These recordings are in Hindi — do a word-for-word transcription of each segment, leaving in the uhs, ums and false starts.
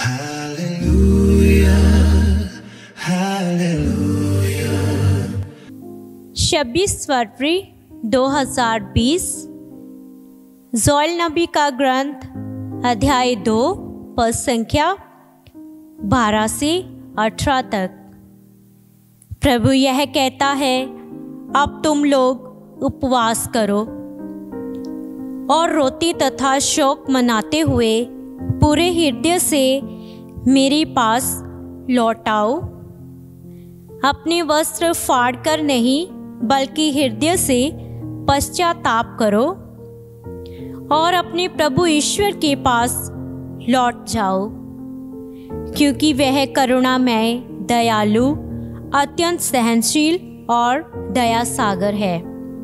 छब्बीस फरवरी दो हज़ार बीस जोएल नबी का ग्रंथ अध्याय दो पद संख्या बारह से अठारह तक। प्रभु यह कहता है, अब तुम लोग उपवास करो और रोटी तथा शोक मनाते हुए पूरे हृदय से मेरे पास लौट आओ। अपने वस्त्र फाड़कर नहीं बल्कि हृदय से पश्चाताप करो और अपने प्रभु ईश्वर के पास लौट जाओ, क्योंकि वह करुणामय, दयालु, अत्यंत सहनशील और दया सागर है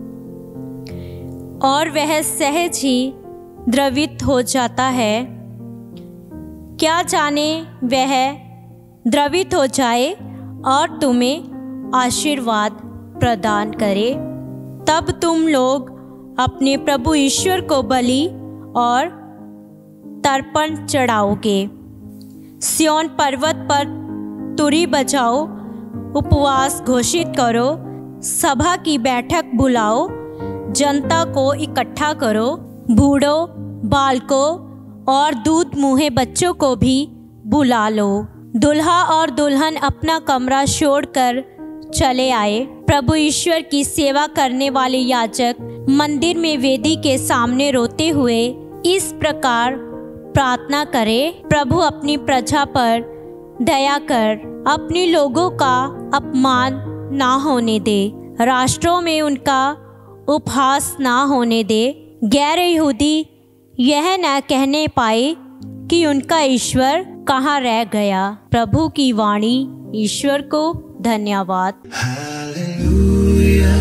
और वह सहज ही द्रवित हो जाता है। क्या जाने वह द्रवित हो जाए और तुम्हें आशीर्वाद प्रदान करे। तब तुम लोग अपने प्रभु ईश्वर को बलि और तर्पण चढ़ाओगे। सिय्योन पर्वत पर तुरी बजाओ, उपवास घोषित करो, सभा की बैठक बुलाओ, जनता को इकट्ठा करो, बूढ़ों, बालकों और दूध मुँहे बच्चों को भी बुला लो। दुल्हा और दुल्हन अपना कमरा छोड़कर चले आए। प्रभु ईश्वर की सेवा करने वाले याजक मंदिर में वेदी के सामने रोते हुए इस प्रकार प्रार्थना करें, प्रभु अपनी प्रजा पर दया कर, अपने लोगों का अपमान ना होने दे, राष्ट्रों में उनका उपहास ना होने दे। गैर यहूदी यह न कहने पाए कि उनका ईश्वर कहाँ रह गया। प्रभु की वाणी। ईश्वर को धन्यवाद। Hallelujah,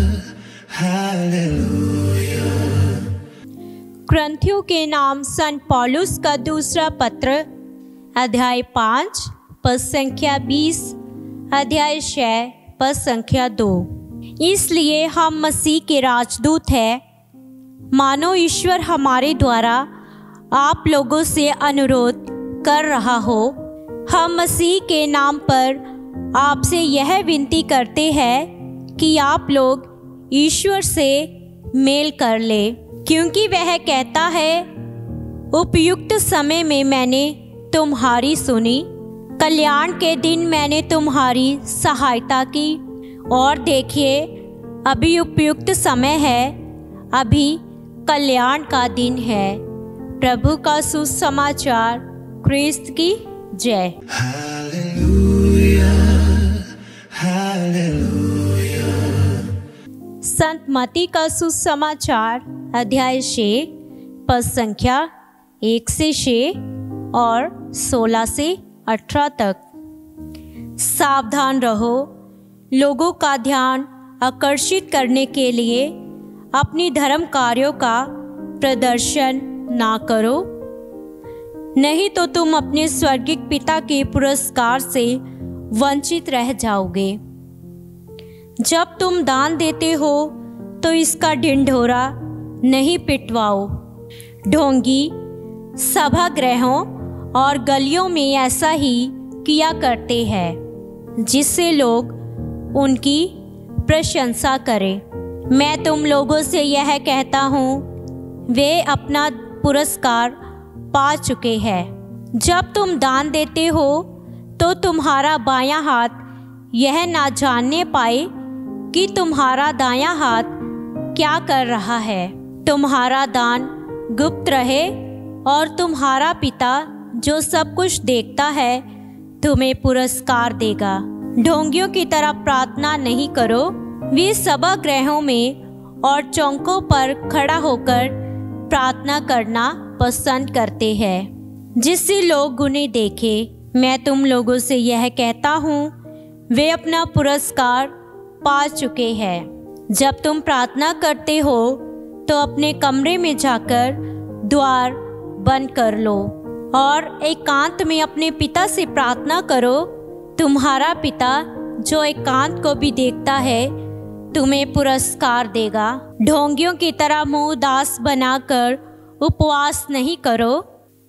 hallelujah. कुरिन्थियों के नाम संत पौलुस का दूसरा पत्र अध्याय पाँच पद संख्या बीस, अध्याय छः पद संख्या दो। इसलिए हम मसीह के राजदूत हैं, मानो ईश्वर हमारे द्वारा आप लोगों से अनुरोध कर रहा हो। हम मसीह के नाम पर आपसे यह विनती करते हैं कि आप लोग ईश्वर से मेल कर ले, क्योंकि वह कहता है, उपयुक्त समय में मैंने तुम्हारी सुनी, कल्याण के दिन मैंने तुम्हारी सहायता की। और देखिए, अभी उपयुक्त समय है, अभी कल्याण का दिन है। प्रभु का सुसमाचार। क्रिस्त की जय। Hallelujah, hallelujah. संत मत्ती का सुसमाचार अध्याय छः पद संख्या एक से छः और सोलह से अठारह तक। सावधान रहो, लोगों का ध्यान आकर्षित करने के लिए अपनी धर्म कार्यों का प्रदर्शन ना करो, नहीं तो तुम अपने स्वर्गिक पिता के पुरस्कार से वंचित रह जाओगे। जब तुम दान देते हो तो इसका ढिंढोरा नहीं पिटवाओ। ढोंगी सभागृहों और गलियों में ऐसा ही किया करते हैं, जिससे लोग उनकी प्रशंसा करें। मैं तुम लोगों से यह कहता हूँ, वे अपना पुरस्कार पा चुके हैं। जब तुम दान देते हो तो तुम्हारा बायां हाथ यह ना जानने पाए कि तुम्हारा दायां हाथ क्या कर रहा है। तुम्हारा दान गुप्त रहे और तुम्हारा पिता जो सब कुछ देखता है तुम्हें पुरस्कार देगा। ढोंगियों की तरह प्रार्थना नहीं करो, वे सभागृहों में और चौकों पर खड़ा होकर प्रार्थना करना पसंद करते हैं, जिससे लोग उन्हें देखें। मैं तुम लोगों से यह कहता हूँ, वे अपना पुरस्कार पा चुके हैं। जब तुम प्रार्थना करते हो तो अपने कमरे में जाकर द्वार बंद कर लो और एकांत में अपने पिता से प्रार्थना करो। तुम्हारा पिता जो एकांत को भी देखता है तुम्हें पुरस्कार देगा। ढोंगियों की तरह मुंह उदास बनाकर उपवास नहीं करो,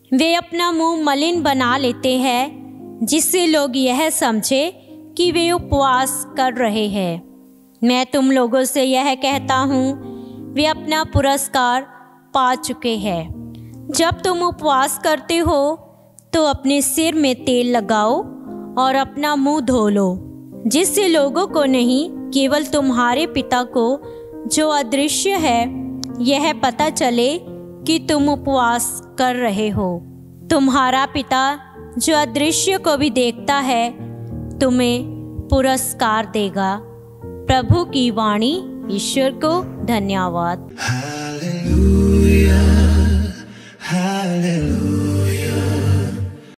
वे अपना मुंह मलिन बना लेते हैं जिससे लोग यह समझे कि वे उपवास कर रहे हैं। मैं तुम लोगों से यह कहता हूँ, वे अपना पुरस्कार पा चुके हैं। जब तुम उपवास करते हो तो अपने सिर में तेल लगाओ और अपना मुंह धो लो, जिससे लोगों को नहीं केवल तुम्हारे पिता को जो अदृश्य है यह पता चले कि तुम उपवास कर रहे हो। तुम्हारा पिता जो अदृश्य को भी देखता है तुम्हें पुरस्कार देगा। प्रभु की वाणी। ईश्वर को धन्यवाद। Hallelujah, hallelujah.